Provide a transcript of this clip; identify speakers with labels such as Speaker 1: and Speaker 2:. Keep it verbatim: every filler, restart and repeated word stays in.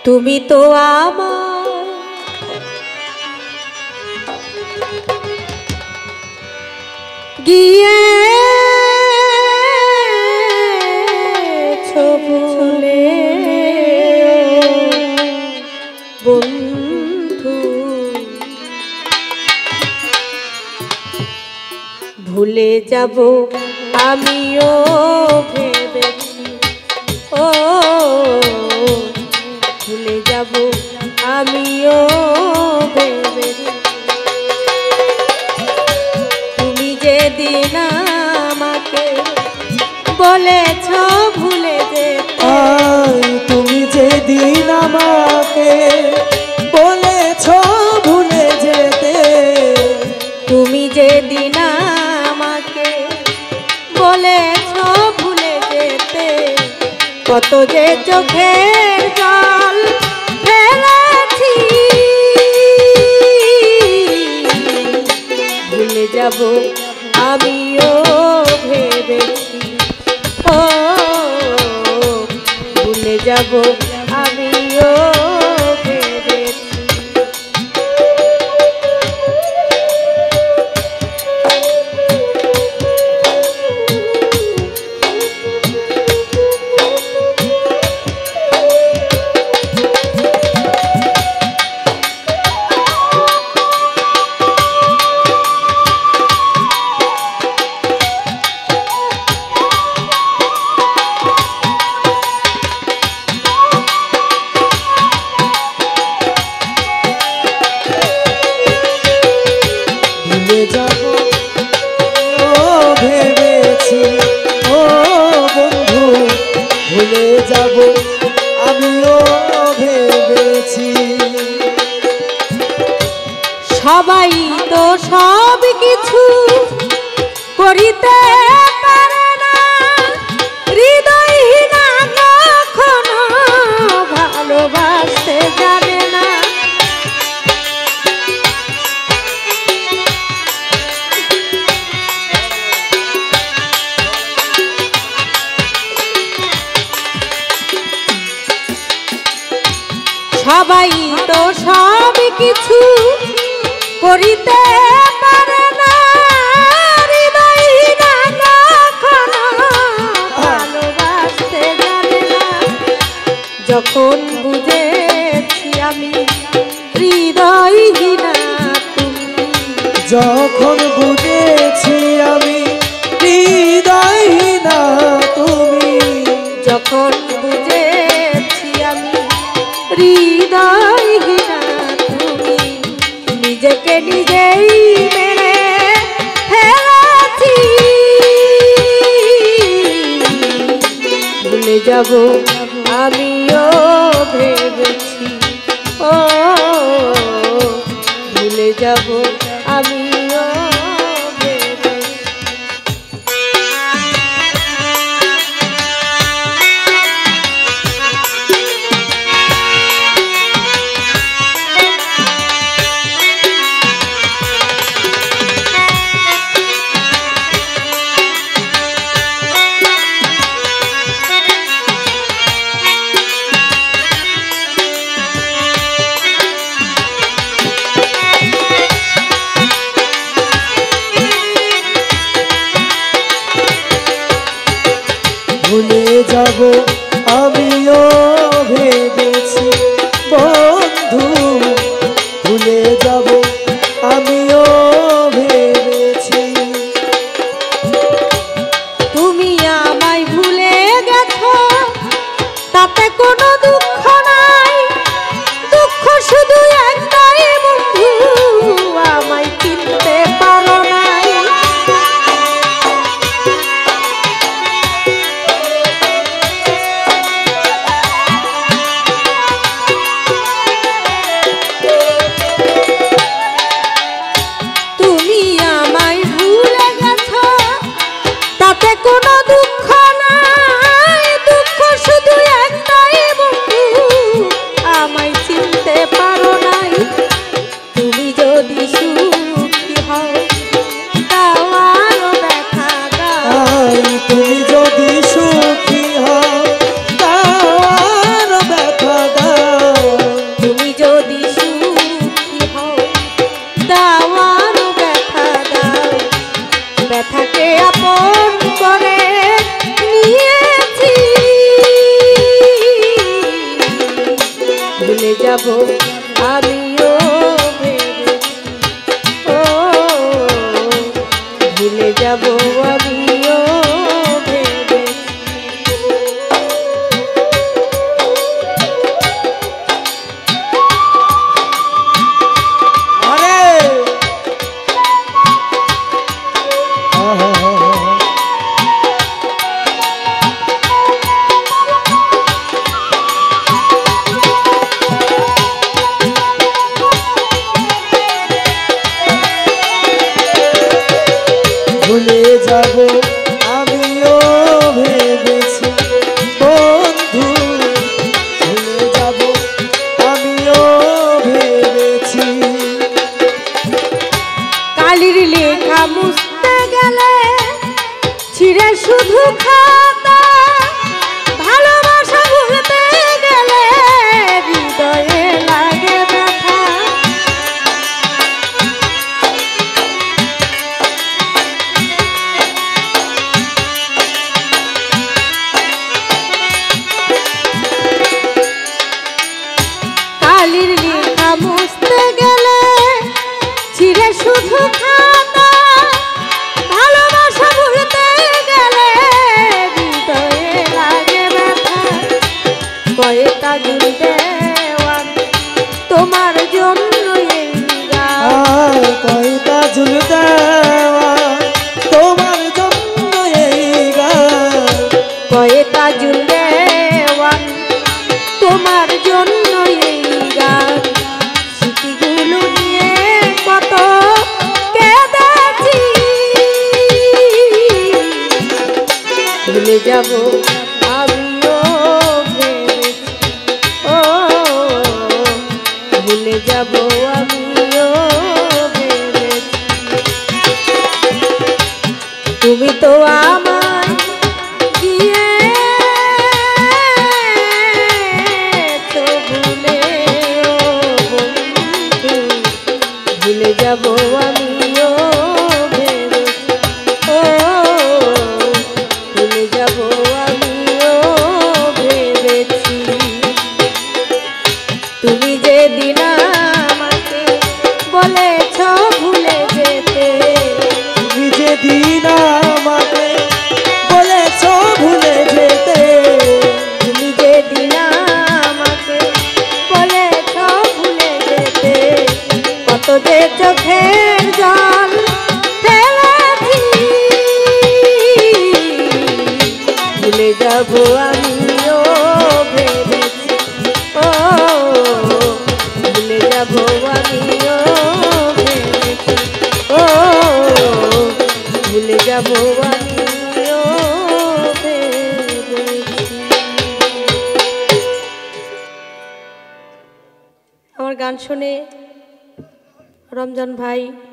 Speaker 1: তুমি তো আমার গিয়েছো ভুলে বন্ধু, ভুলে যাব আমিও ভেবেছি, ও ভুলে যাব আমিও ভেবেছি। তুমি যেদিন আমাকে বলেছ ভুলে যেতে,
Speaker 2: তুমি যেদিন আমাকে বলেছ ভুলে যেতে,
Speaker 1: তুমি যেদিন আমাকে বলেছ ভুলে যেতে, কত যে চোখের জল ফেলেছি, ভুলে যাব আমিও ভেবেছি, ও ভুলে যাব আমিও ভেবেছি।
Speaker 2: ভুলে যাব আমিও ভেবেছি।
Speaker 1: সবাই তো সব কিছু করিতে পারে না, হৃদয়হীনা কখনো ভালোবাসতে জানে না। সবাই তো সব কিছু করিতে পারে না, হৃদয়হীনা কখনো ভালোবাসতে জানে না। যখন বুঝেছি আমি হৃদয়হীনা তুমি,
Speaker 2: যখন বুঝেছি আমি হৃদয়হীনা তুমি,
Speaker 1: যখন বুঝেছি আমি হৃদয়হীনা তুমি, নিজেকে নিজেই মেরে ফেলেছি, ভুলে যাব আমিও ভেবেছি, ও ভুলে যাব আমিও ভেবেছি। চোখের জল ফেলেছি ভুলে যাব আমিও ভেবেছি ও ভুলে যাব আমিও ভেবেছি ও ভুলে যাব আমিও ভেবেছি। আমার গান শুনে রমজান ভাই